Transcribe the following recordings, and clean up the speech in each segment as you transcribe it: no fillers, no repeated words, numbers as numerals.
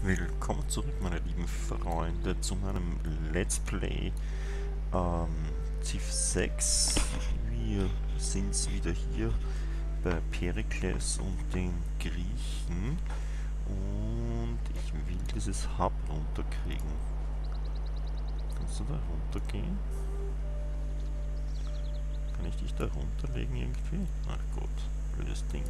Willkommen zurück, meine lieben Freunde, zu meinem Let's Play Civ 6. Wir sind wieder hier bei Perikles und den Griechen und ich will dieses Hub runterkriegen. Kannst du da runtergehen? Kann ich dich da runterlegen irgendwie? Ach Gott, blödes Ding.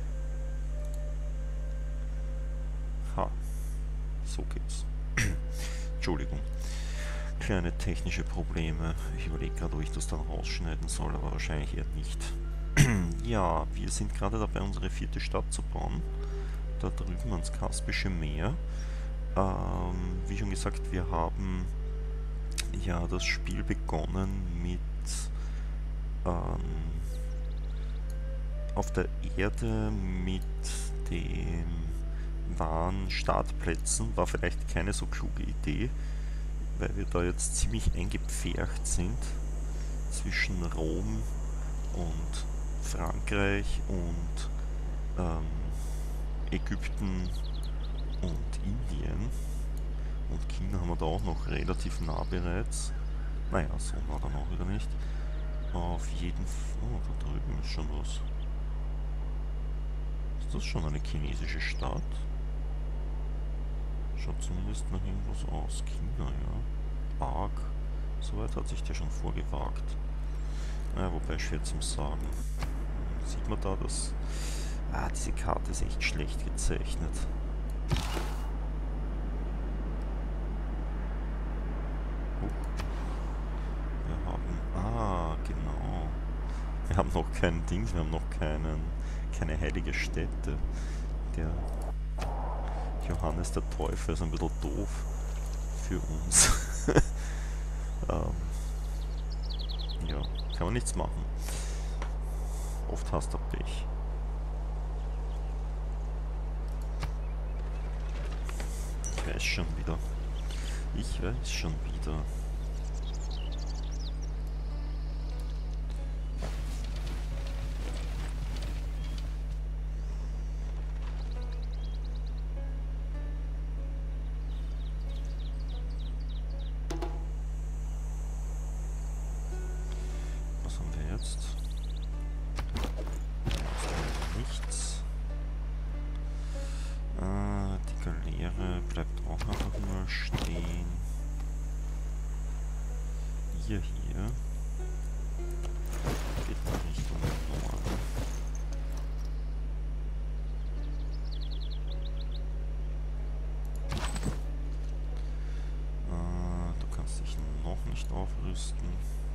Ha, so geht's. Entschuldigung. Kleine technische Probleme. Ich überlege gerade, ob ich das dann rausschneiden soll, aber wahrscheinlich eher nicht. Ja, wir sind gerade dabei, unsere 4. Stadt zu bauen. Da drüben ans Kaspische Meer. Wie schon gesagt, wir haben ja das Spiel begonnen mit auf der Erde mit den wahren Startplätzen. War vielleicht keine so kluge Idee, weil wir da jetzt ziemlich eingepfercht sind zwischen Rom und Frankreich und Ägypten und Indien. Und China haben wir da auch noch relativ nah bereits. Naja, so nah dann auch wieder nicht. Auf jeden Fall. Oh, da drüben ist schon was. Ist das schon eine chinesische Stadt? Schaut zumindest nach irgendwas aus. China, ja. Arg. Soweit hat sich der schon vorgewagt. Naja, wobei schwer zum Sagen. Sieht man da das? Ah, diese Karte ist echt schlecht gezeichnet. Wir haben... Ah, genau. Wir haben noch kein Dings, wir haben noch keine heilige Stätte. Der Johannes der Täufer ist ein bisschen doof für uns. Ja, kann man nichts machen. Oft hast du Pech. Ich weiß schon wieder. Ich weiß schon wieder. Was haben wir jetzt? Nichts. Die Galeere bleibt auch einfach nur stehen. Hier geht in Richtung Norden. Du kannst dich noch nicht aufrüsten.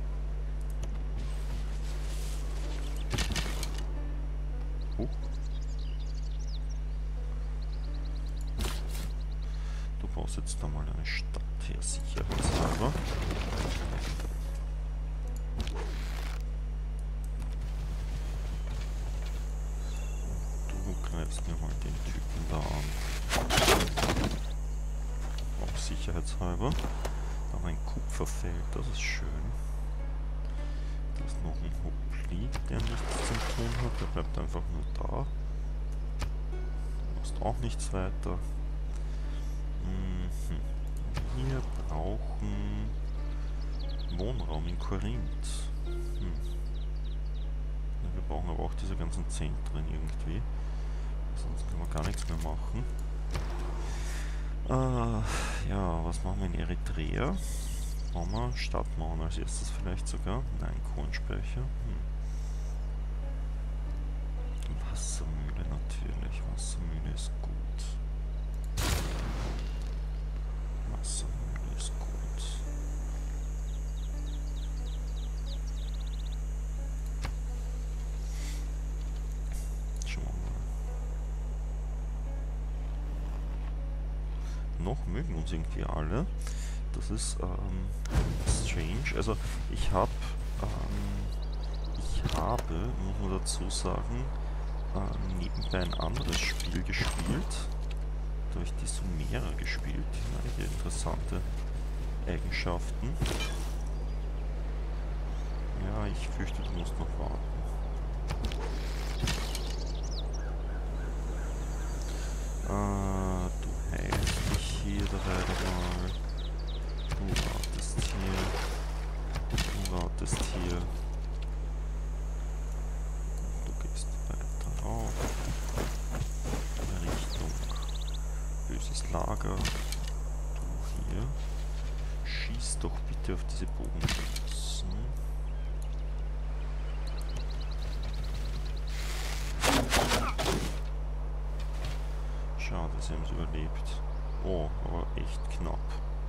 Du baust jetzt da mal eine Stadt her, sicherheitshalber. Du greifst mir mal den Typen da an. Auch sicherheitshalber. Aber ein Kupferfeld, das ist schön. Da ist noch ein Hopli, der nichts zu tun hat. Der bleibt einfach nur da. Du machst auch nichts weiter. Wir brauchen Wohnraum in Korinth. Ja, wir brauchen aber auch diese ganzen Zentren irgendwie. Sonst können wir gar nichts mehr machen. Ja, was machen wir in Eritrea? Bauen wir Stadtmauern als erstes vielleicht sogar? Nein, Kornspeicher. Wassermühle natürlich. Wassermühle ist gut. Wassermühle ist gut. Schauen wir mal. Noch mögen uns irgendwie alle. Das ist strange. Also ich habe, muss man dazu sagen, nebenbei ein anderes Spiel gespielt. Da habe ich die Sumerer gespielt. Einige interessante Eigenschaften. Ja, ich fürchte, du musst noch warten. Du heißt Lager. Du hier. Schieß doch bitte auf diese Bogenschützen. Schade, sie haben es überlebt. Oh, aber echt knapp.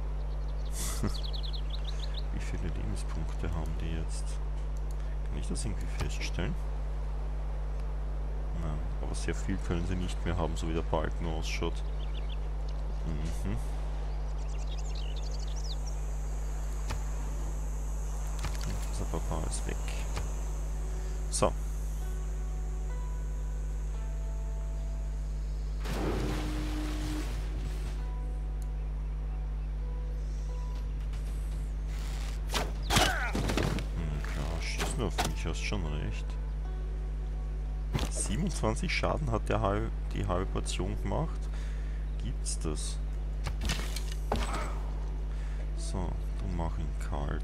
Wie viele Lebenspunkte haben die jetzt? Kann ich das irgendwie feststellen? Nein, aber sehr viel können sie nicht mehr haben, so wie der Balken ausschaut. Mhm. Und dieser Barbar ist weg. So. Klar, schieß nur auf mich, hast schon recht. 27 Schaden hat die halbe Portion gemacht. Gibt's das? So, du mach ihn kalt.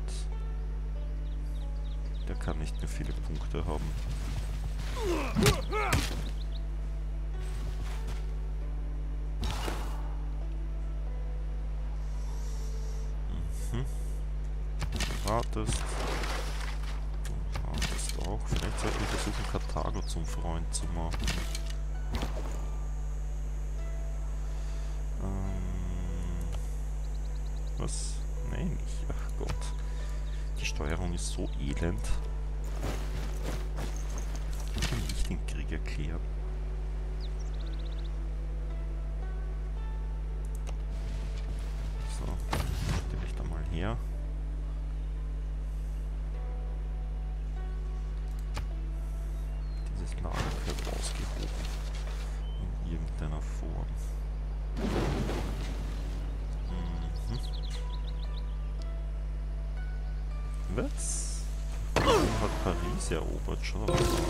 Der kann nicht mehr viele Punkte haben. Mhm. Du wartest. Auch. Vielleicht sollten wir versuchen, Karthago zum Freund zu machen. Was? Nein, nicht. Ach Gott. Die Steuerung ist so elend. Ich kann nicht den Krieg erklären. So, stelle ich da mal her. Lager gehört ausgehoben. In irgendeiner Form. Mhm. Was? Hat Paris erobert, schon.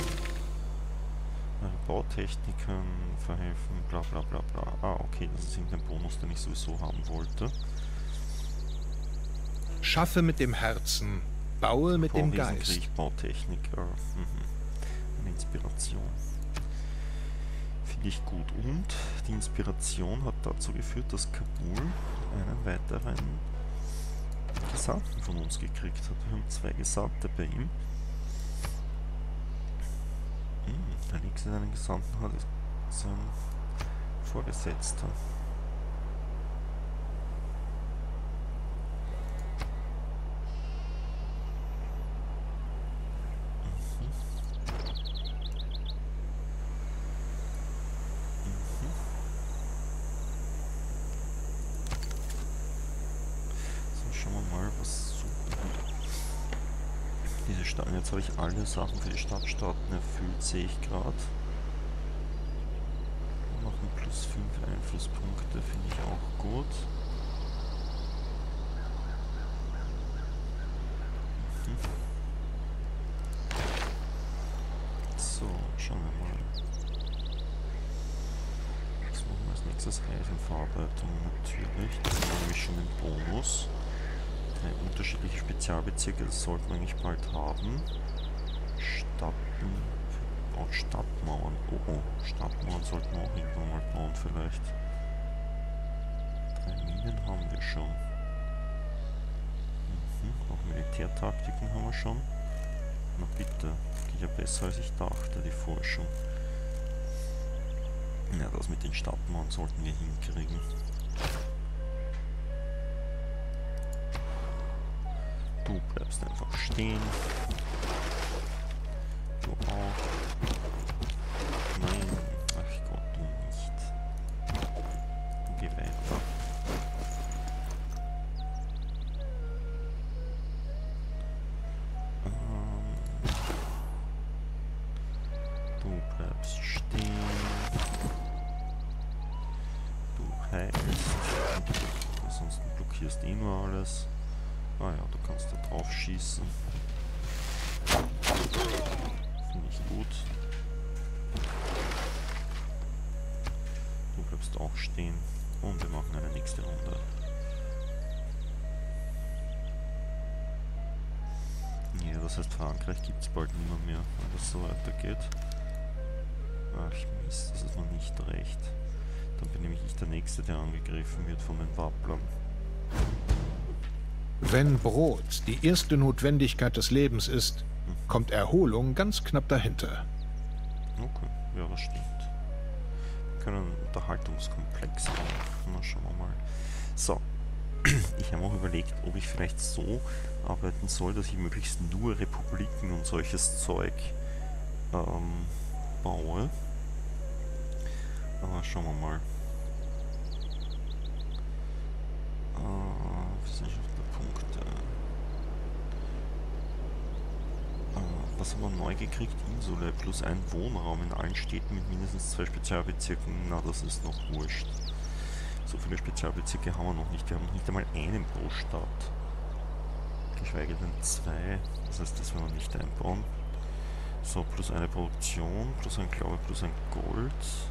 Bautechnikern verhelfen, bla bla bla bla. Ah, okay, das ist irgendein Bonus, den ich sowieso haben wollte. Schaffe mit dem Herzen, baue mit dem Geist. Bautechniker. Inspiration. Finde ich gut. Und die Inspiration hat dazu geführt, dass Kabul einen weiteren Gesandten von uns gekriegt hat. Wir haben 2 Gesandte bei ihm. Der nächste, der einen Gesandten hat, ist sein Vorgesetzter. Jetzt habe ich alle Sachen für die Stadtstaaten erfüllt, sehe ich gerade. Noch ein +5 Einflusspunkte finde ich auch gut. So, schauen wir mal. Was machen wir als nächstes? Reifenverarbeitung natürlich. Das haben wir nämlich schon den Bonus. 3 unterschiedliche Spezialbezirke, das sollten wir eigentlich bald haben. Stadtmauern. Oh, Stadtmauern sollten wir auch irgendwann mal bauen vielleicht. 3 Minen haben wir schon. Auch Militärtaktiken haben wir schon. Na bitte, geht ja besser als ich dachte, die Forschung. Ja, das mit den Stadtmauern sollten wir hinkriegen. Du bleibst einfach stehen. Du auch. Nein. Ach Gott, du nicht. Du geh weiter. Du bleibst stehen. Du heilst. Ansonsten blockierst eh nur alles. Ah ja, du kannst da drauf schießen. Finde ich gut. Du bleibst auch stehen. Und wir machen eine nächste Runde. Ja, das heißt, Frankreich gibt es bald nicht mehr, wenn das so weitergeht. Ach Mist, das ist noch nicht recht. Dann benehme ich der nächste, der angegriffen wird von den Wapplern. Wenn Brot die erste Notwendigkeit des Lebens ist, kommt Erholung ganz knapp dahinter. Okay, ja, das stimmt. Wir können einen Unterhaltungskomplex machen. Na, schauen wir mal. So, ich habe auch überlegt, ob ich vielleicht so arbeiten soll, dass ich möglichst nur Republiken und solches Zeug baue. Aber schauen wir mal. Wissenschaft der Punkte. Was haben wir neu gekriegt? Insule plus ein Wohnraum in allen Städten mit mindestens 2 Spezialbezirken. Na, das ist noch wurscht. So viele Spezialbezirke haben wir noch nicht. Wir haben noch nicht einmal einen pro Stadt. Geschweige denn 2. Das heißt, das werden wir nicht einbauen. So, plus eine Produktion, plus ein Glaube, plus ein Gold.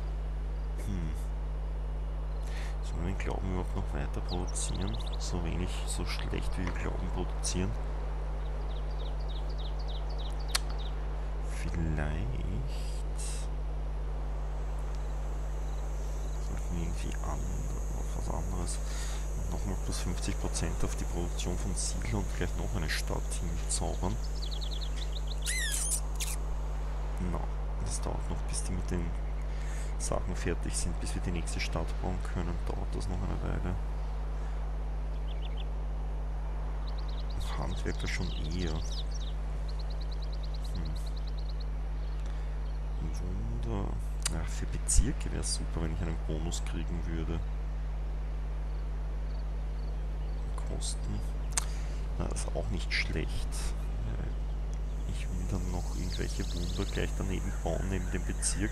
Sollen wir den Glauben überhaupt noch weiter produzieren? So wenig, so schlecht wie wir Glauben produzieren. Vielleicht sollten wir irgendwie auf was anderes nochmal plus 50% auf die Produktion von Siedlern und gleich noch eine Stadt hinzaubern. No, das dauert noch, bis die mit den Sachen fertig sind, bis wir die nächste Stadt bauen können, dauert das noch eine Weile. Handwerker schon eher. Wunder. Ja, für Bezirke wäre es super, wenn ich einen Bonus kriegen würde. Kosten. Na, das ist auch nicht schlecht. Ich will dann noch irgendwelche Wunder gleich daneben bauen, neben dem Bezirk.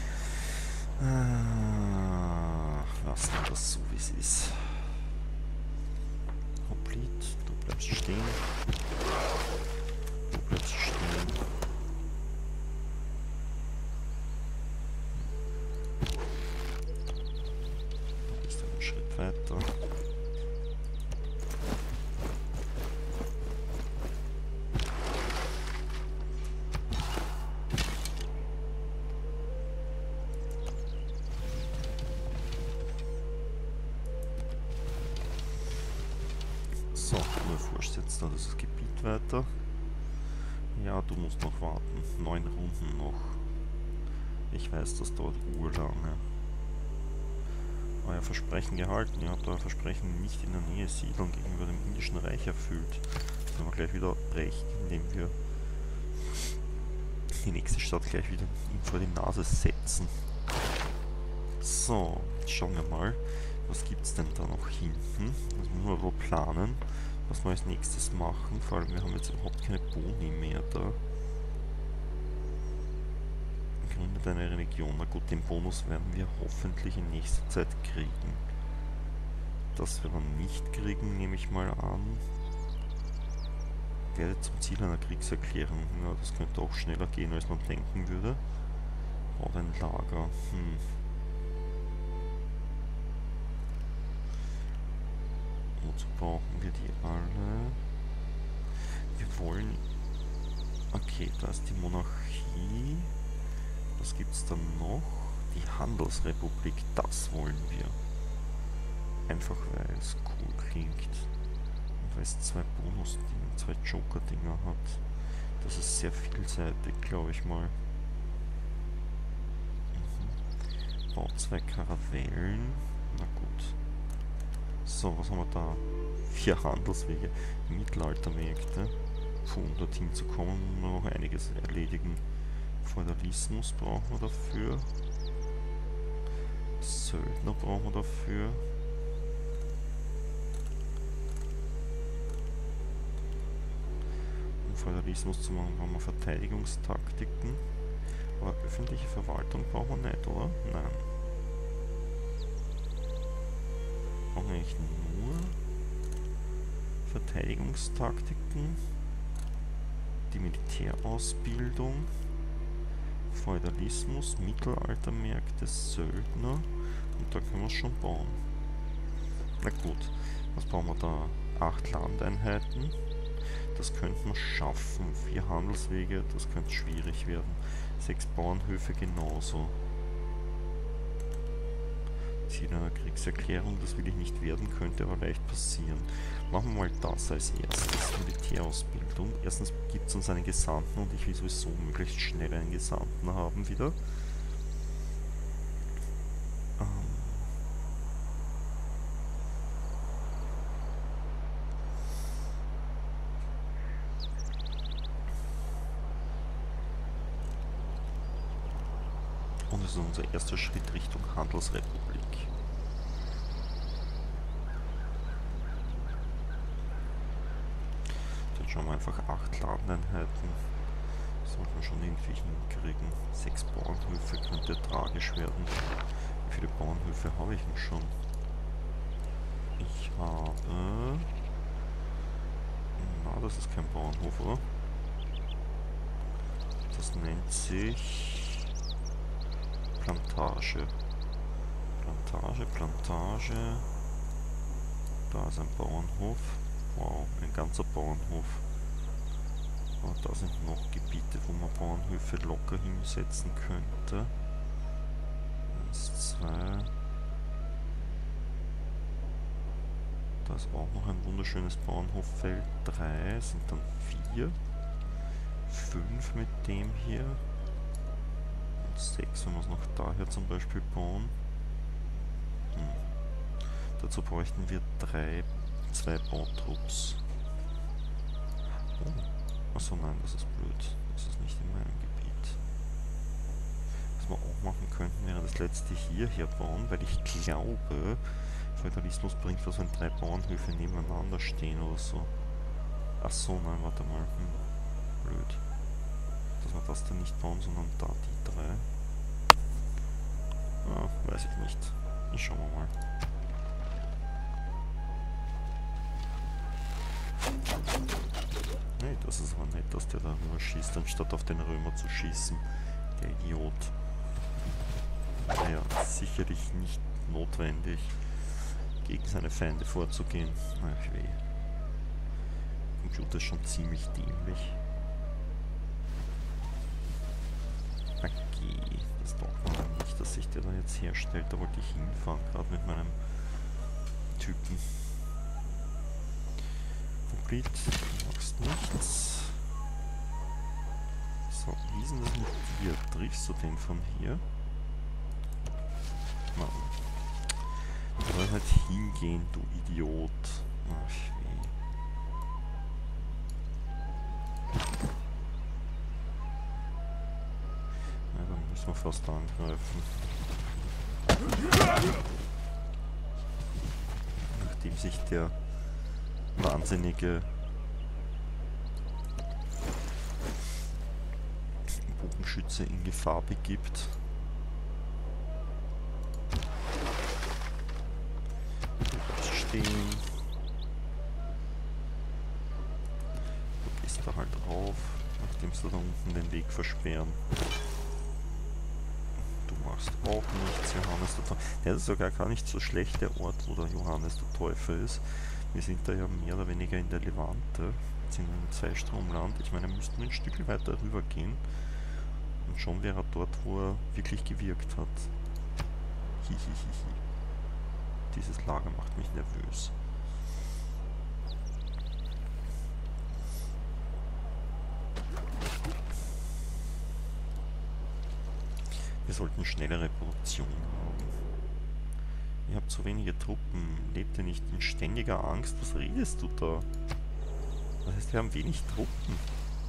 Lassen wir das so, wie es ist. Hopplit, du bleibst stehen. Du bleibst stehen. Du bist einen Schritt weiter. So, du erforscht jetzt da das Gebiet weiter. Ja, du musst noch warten. 9 Runden noch. Ich weiß, das dauert urlange. Euer Versprechen gehalten. Ihr habt euer Versprechen nicht in der Nähe Siedlung gegenüber dem Indischen Reich erfüllt. Das werden wir gleich wieder brechen, indem wir die nächste Stadt gleich wieder ihm vor die Nase setzen. So, schauen wir mal. Was gibt's denn da noch hinten? Das müssen wir wohl planen, was wir als nächstes machen. Vor allem, wir haben jetzt überhaupt keine Boni mehr da. Gründet eine Religion. Na gut, den Bonus werden wir hoffentlich in nächster Zeit kriegen. Das wir dann nicht kriegen, nehme ich mal an. Werde zum Ziel einer Kriegserklärung. Ja, das könnte auch schneller gehen, als man denken würde. Oder ein Lager. Wozu brauchen wir die alle? Wir wollen... Okay, da ist die Monarchie. Was gibt's dann noch? Die Handelsrepublik, das wollen wir. Einfach weil es cool klingt. Und weil es 2 Bonus-Dinger, 2 Joker-Dinger hat. Das ist sehr vielseitig, glaube ich mal. Baut 2 Karavellen. Na gut. So, was haben wir da? 4 Handelswege. Mittelaltermärkte. Um dorthin zu kommen, müssen wir noch einiges erledigen. Feudalismus brauchen wir dafür. Söldner brauchen wir dafür. Um Feudalismus zu machen, brauchen wir Verteidigungstaktiken. Aber öffentliche Verwaltung brauchen wir nicht, oder? Nein. Brauchen wir eigentlich nur Verteidigungstaktiken, die Militärausbildung, Feudalismus, Mittelaltermärkte, Söldner, und da können wir es schon bauen. Na gut, was brauchen wir da? 8 Landeinheiten, das könnten wir schaffen. 4 Handelswege, das könnte schwierig werden. 6 Bauernhöfe genauso. Ziel einer Kriegserklärung, das will ich nicht werden, könnte aber leicht passieren. Machen wir mal das als erstes, Militärausbildung. Erstens gibt es uns einen Gesandten und ich will sowieso möglichst schnell einen Gesandten haben wieder. Und es ist unser erster Schritt Richtung Handelsrepublik. Dann schauen wir einfach 8 Ladeneinheiten. Sollten wir schon irgendwie hinkriegen. 6 Bauernhöfe könnte tragisch werden. Wie viele Bauernhöfe habe ich denn schon? Ich habe... Na, das ist kein Bauernhof, oder? Das nennt sich... Plantage. Plantage. Da ist ein Bauernhof. Wow, ein ganzer Bauernhof. Und da sind noch Gebiete, wo man Bauernhöfe locker hinsetzen könnte. 1, 2. Da ist auch noch ein wunderschönes Bauernhoffeld. 3 sind dann 4. 5 mit dem hier. 6, wenn wir es noch daher zum Beispiel bauen. Dazu bräuchten wir 2 Bautrupps. Oh. Achso, nein, das ist blöd. Das ist nicht in meinem Gebiet. Was wir auch machen könnten, wäre das letzte hierher bauen, weil ich glaube, Feudalismus bringt was, wenn 3 Bauernhöfe nebeneinander stehen oder so. Achso, nein, warte mal. Blöd. Dass wir das dann nicht bauen, sondern da die 3. Ah, weiß ich nicht. Schauen wir mal. Nee, das ist aber nett, dass der darüber schießt, anstatt auf den Römer zu schießen. Der Idiot. Naja, sicherlich nicht notwendig, gegen seine Feinde vorzugehen. Ach weh. Der Computer ist schon ziemlich dämlich. Okay, das taugt man nicht, dass sich der da jetzt herstellt. Da wollte ich hinfahren, gerade mit meinem Typen. Complete, du machst nichts. So, wie ist denn das mit dir? Triffst du den von hier? Nein. Du sollst halt hingehen, du Idiot. Ach weh. Ja, dann müssen wir fast angreifen. Nachdem sich der wahnsinnige Bogenschütze in Gefahr begibt. Du bleibst stehen. Du gehst da halt rauf, nachdem sie da unten den Weg versperren. Du machst auch nichts, Johannes der Teufel. Ja, das ist sogar gar nicht so schlecht, der Ort, wo der Johannes der Teufel ist. Wir sind da ja mehr oder weniger in der Levante, sind im Zweistromland. Ich meine, wir müssten ein Stück weiter rüber gehen. Und schon wäre er dort, wo er wirklich gewirkt hat. Hihihihi. Dieses Lager macht mich nervös. Wir sollten schnellere Produktion haben. Ihr habt so wenige Truppen. Lebt ihr nicht in ständiger Angst? Was redest du da? Das heißt, wir haben wenig Truppen.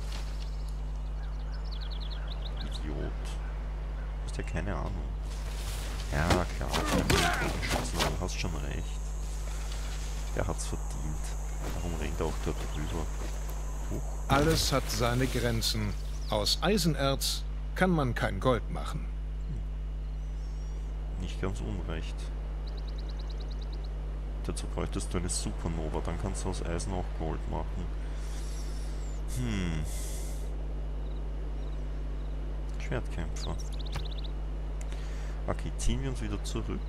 Idiot. Du hast ja keine Ahnung. Ja, klar. Du hast schon recht. Der hat's verdient. Warum rennt er auch dort drüber? Alles hat seine Grenzen. Aus Eisenerz kann man kein Gold machen. Nicht ganz unrecht. Dazu bräuchtest du eine Supernova, dann kannst du aus Eisen auch Gold machen. Schwertkämpfer. Okay, ziehen wir uns wieder zurück.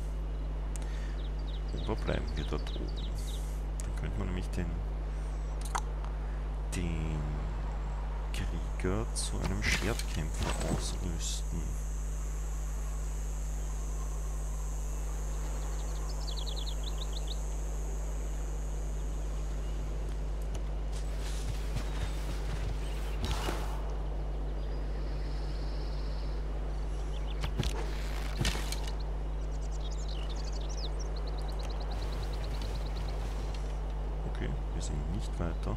Oder bleiben wir dort oben? Dann könnte man nämlich den Krieger zu einem Schwertkämpfer ausrüsten. wir sind nicht weiter.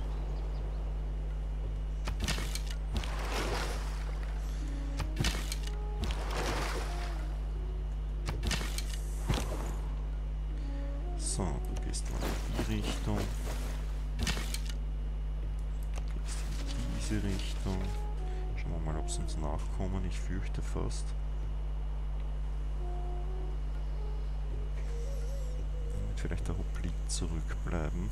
So, du gehst mal in die Richtung. Du gehst in diese Richtung. Schauen wir mal, ob sie uns nachkommen. Ich fürchte fast. Vielleicht der Hoplit zurückbleiben.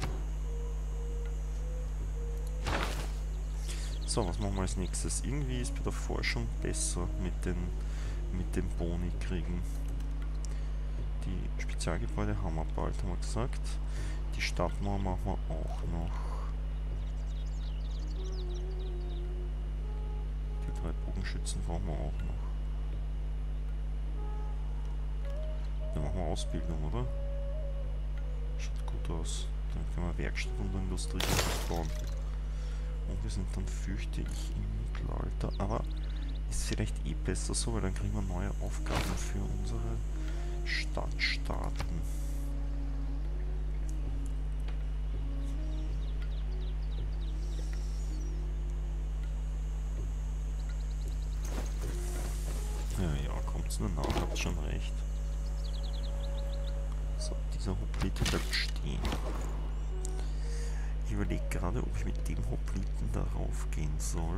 So, was machen wir als nächstes? Irgendwie ist bei der Forschung besser mit den Boni kriegen. Die Spezialgebäude haben wir bald, haben wir gesagt. Die Stadtmauer machen wir auch noch. Die 3 Bogenschützen brauchen wir auch noch. Dann machen wir Ausbildung, oder? Schaut gut aus. Dann können wir Werkstatt und Industrie bauen. Und wir sind dann, fürchte ich, im Mittelalter. Aber ist vielleicht eh besser so, weil dann kriegen wir neue Aufgaben für unsere Stadtstaaten. Ja, kommt's nur nach, habt schon recht. So, dieser Hoplite bleibt stehen. Ich überlege gerade, ob ich mit dem Hopliten darauf gehen soll.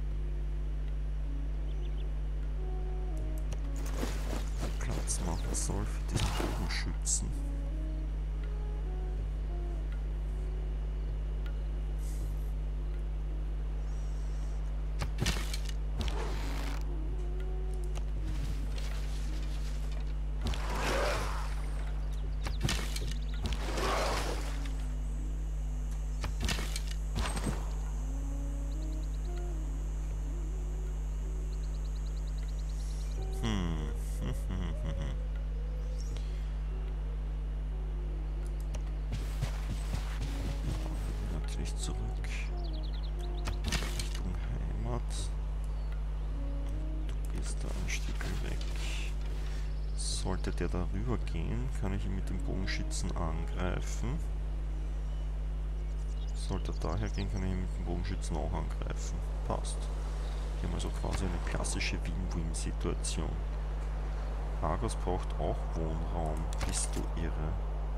Platz machen soll für diesen Bogenschützen. Zurück Richtung Heimat. Du gehst da ein Stück weg. Sollte der darüber gehen, kann ich ihn mit dem Bogenschützen angreifen. Sollte er daher gehen, kann ich ihn mit dem Bogenschützen auch angreifen. Passt. Wir haben also quasi eine klassische Win-Win-Situation. Argos braucht auch Wohnraum. Bist du irre?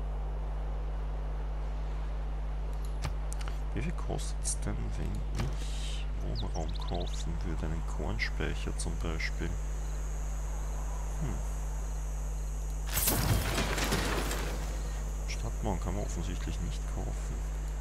Wie viel kostet es denn, wenn ich Wohnraum kaufen würde? Einen Kornspeicher zum Beispiel. Stadtmauern kann man offensichtlich nicht kaufen.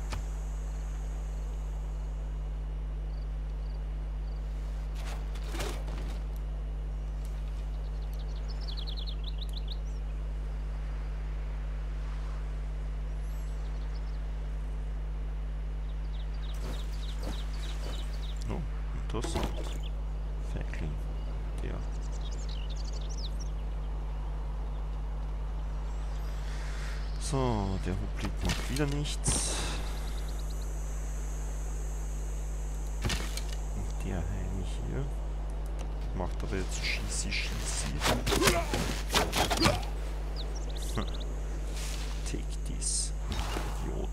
Interessant. Feigling. Der. So, der Hoplit macht wieder nichts. Und der Heini hier macht aber jetzt Schießi. Take this, Idiot.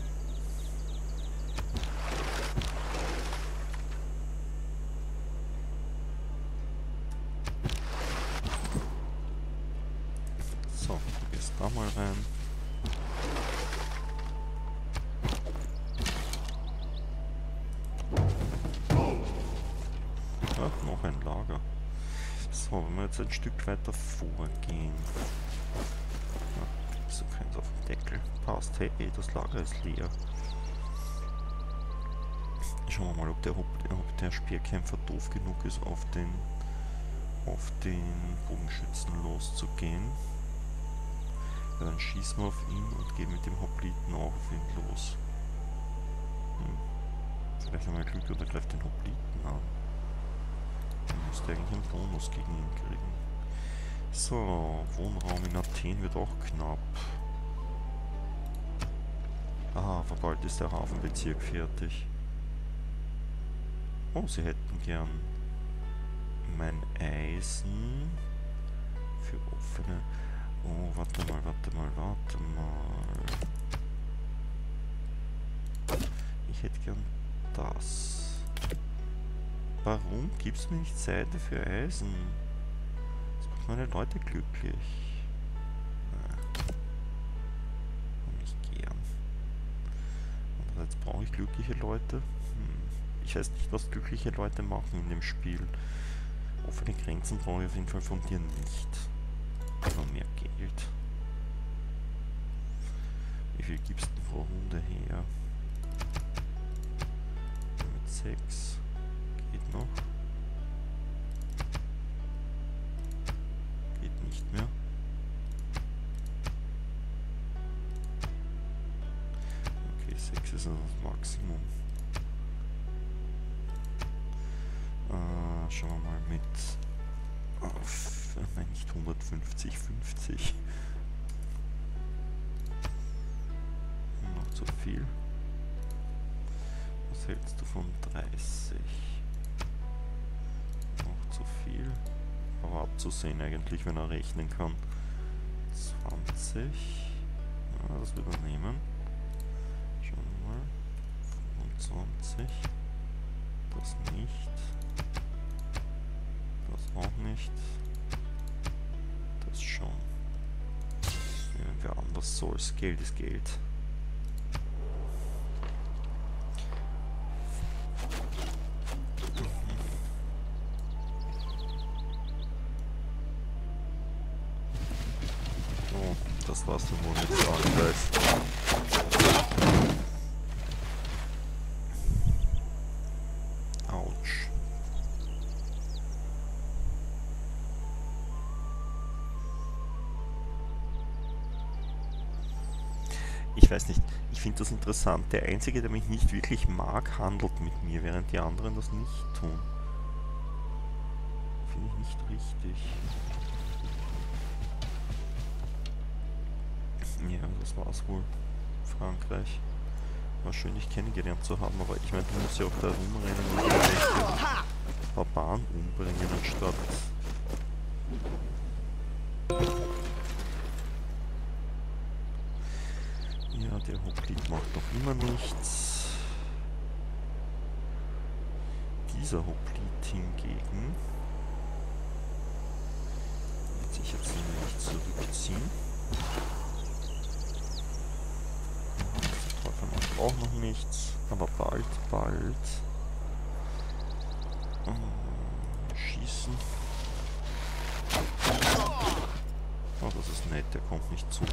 Da mal rein. Ach, noch ein Lager. So, wenn wir jetzt ein Stück weiter vorgehen. Ja, so keins auf dem Deckel. Passt, hey, das Lager ist leer. Schauen wir mal, ob der Speerkämpfer doof genug ist, auf den Bogenschützen loszugehen. Ja, dann schießen wir auf ihn und gehen mit dem Hopliten auch auf ihn los. Vielleicht haben wir Glück oder greift den Hopliten an. Dann müsste eigentlich einen Bonus gegen ihn kriegen. So, Wohnraum in Athen wird auch knapp. Ah, aber bald ist der Hafenbezirk fertig. Oh, sie hätten gern mein Eisen für offene... Oh, warte mal. Ich hätte gern das. Warum gibt es mir nicht Seite für Eisen? Das macht meine Leute glücklich. Nicht gern. Andererseits brauche ich glückliche Leute. Ich weiß nicht, was glückliche Leute machen in dem Spiel. Offene Grenzen brauche ich auf jeden Fall von dir nicht. Aber mehr Geld. Wie viel gibst du pro Runde her? Mit 6. Geht noch. Geht nicht mehr. Okay, 6 ist also das Maximum. Schauen wir mal mit auf, nein, nicht 150, 50. Noch zu viel. Was hältst du von 30? Noch zu viel. Aber abzusehen eigentlich, wenn er rechnen kann. 20. Ja, das wird er nehmen. Schauen wir mal. 25. Das nicht. Das auch nicht. Das schon. Irgendwer anders soll's. Geld ist Geld. Oh, das war's dann wohl mit Frankreich. Ich weiß nicht, ich finde das interessant. Der Einzige, der mich nicht wirklich mag, handelt mit mir, während die anderen das nicht tun. Finde ich nicht richtig. Ja, das war's wohl. Frankreich. War schön, dich kennengelernt zu haben, aber ich meine, du musst ja auch da rumrennen und irgendwelche Barbaren umbringen, anstatt... Ja, der Hoplite macht noch immer nichts. Dieser Hoplite hingegen wird sich jetzt nicht zurückziehen. Der Teufel macht auch noch nichts, aber bald. Schießen. Oh, das ist nett, der kommt nicht zu uns.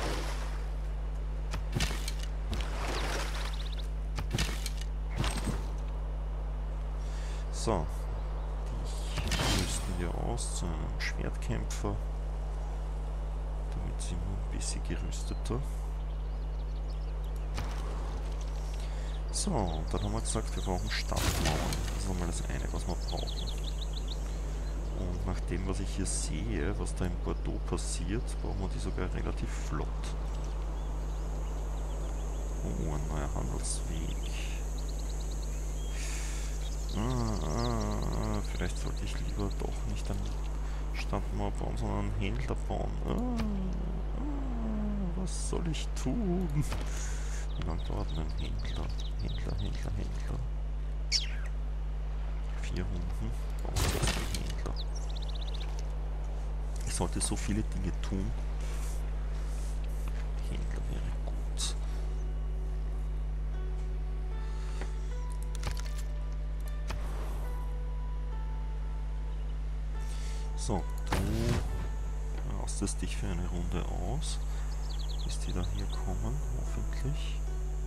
So, dich rüsten wir aus zu einem Schwertkämpfer. Damit sind wir ein bisschen gerüsteter. So, und dann haben wir gesagt, wir brauchen Stadtmauern. Das ist einmal das eine, was wir brauchen. Und nach dem, was ich hier sehe, was da in Bordeaux passiert, brauchen wir die sogar relativ flott. Oh, ein neuer Handelsweg. Vielleicht sollte ich lieber doch nicht eine Stadtmauer bauen, sondern einen Händler bauen. Was soll ich tun? Wie lange dauert denn ein Händler? Händler. 4 Runden. Bauen wir jetzt den Händler. Ich sollte so viele Dinge tun. Händler wäre gut. So, du rastest dich für eine Runde aus, bis die da hier kommen, hoffentlich.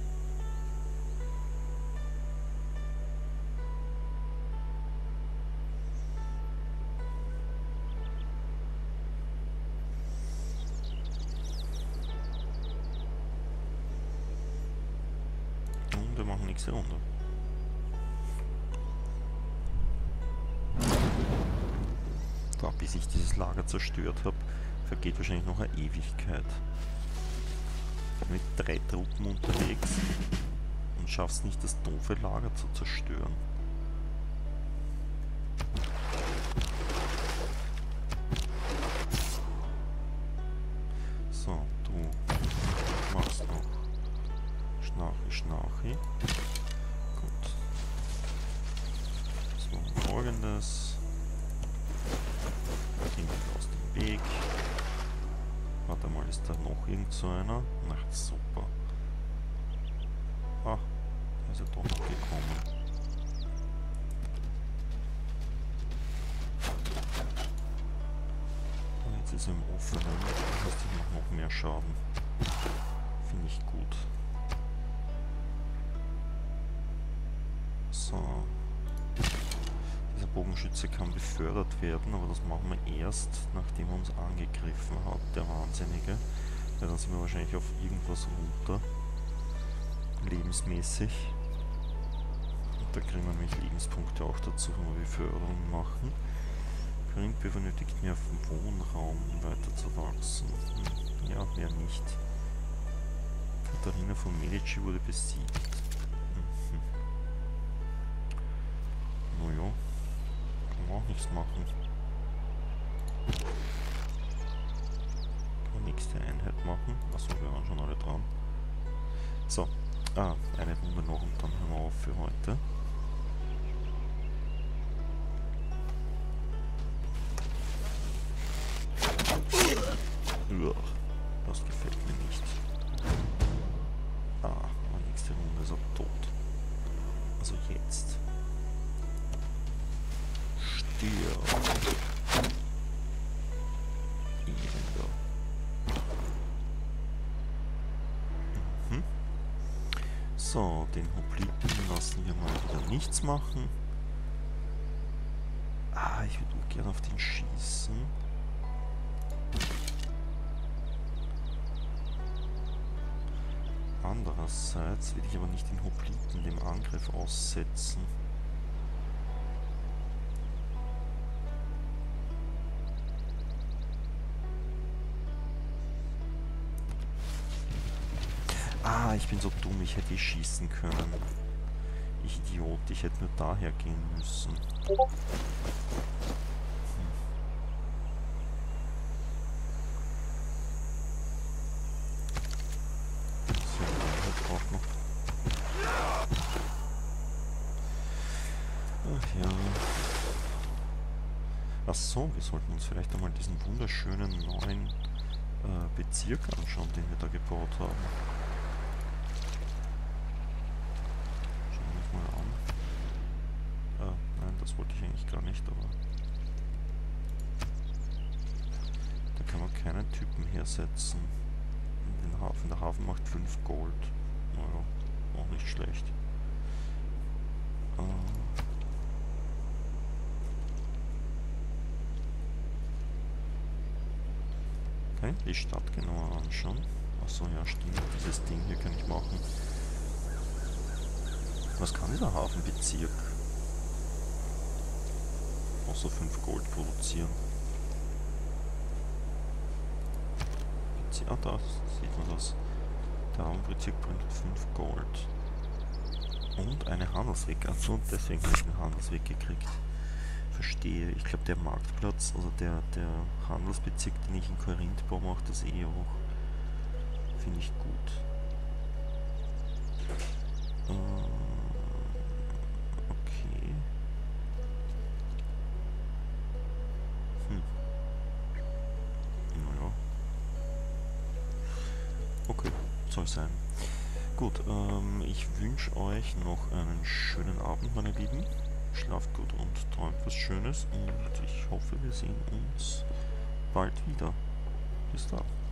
Und wir machen nächste Runde. Da, bis ich dieses Lager zerstört habe, vergeht wahrscheinlich noch eine Ewigkeit. Mit 3 Truppen unterwegs und schaffst nicht, das doofe Lager zu zerstören. So, du machst noch Schnarchi. So, folgendes. Gehen wir aus dem Weg. Warte mal, ist da noch irgend so einer? Ach, super. Ah, da ist er doch noch gekommen. Jetzt ist er im Offenen. Das heißt, ich mache noch mehr Schaden. Finde ich gut. So. Dieser Bogenschütze kann befördert werden, aber das machen wir erst, nachdem er uns angegriffen hat, der Wahnsinnige. Weil dann sind wir wahrscheinlich auf irgendwas runter. Lebensmäßig. Und da kriegen wir nämlich Lebenspunkte auch dazu, wenn wir Beförderung machen. Corinth benötigt mehr Wohnraum, um weiter zu wachsen. Ja, wer nicht. Katharina von Medici wurde besiegt. Naja, kann man auch nichts machen. Kann nächste Einheit machen. Achso, wir waren schon alle dran. So, eine Runde noch und dann hören wir auf für heute. Das gefällt mir nicht. Aber nächste Runde ist er tot. Also jetzt. Stirb. Elender. So, den Hopliten lassen wir mal wieder nichts machen. Ich würde auch gerne auf den schießen. Andererseits will ich aber nicht den Hopliten dem Angriff aussetzen. Ich bin so dumm, ich hätte schießen können. Ich Idiot, ich hätte nur daher gehen müssen. Achso, wir sollten uns vielleicht einmal diesen wunderschönen neuen Bezirk anschauen, den wir da gebaut haben. Schauen wir uns mal an. Nein, das wollte ich eigentlich gar nicht, aber da kann man keinen Typen hersetzen. In den Hafen. Der Hafen macht 5 Gold. Naja, auch nicht schlecht. Okay, die Stadt genauer anschauen. Achso, ja stimmt, dieses Ding hier kann ich machen. Was kann dieser Hafenbezirk? Außer 5 Gold produzieren. Da sieht man das. Der Hafenbezirk bringt 5 Gold. Und eine Handelsweg. Achso, und deswegen habe ich einen Handelsweg gekriegt. Verstehe. Ich glaube, der Marktplatz, also der Handelsbezirk, den ich in Corinth baue, macht das eh auch. Finde ich gut. Okay. Naja. Okay, soll sein. Gut, ich wünsche euch noch einen schönen Abend, meine Lieben. Schlaft gut und träumt was Schönes und ich hoffe, wir sehen uns bald wieder. Bis dann.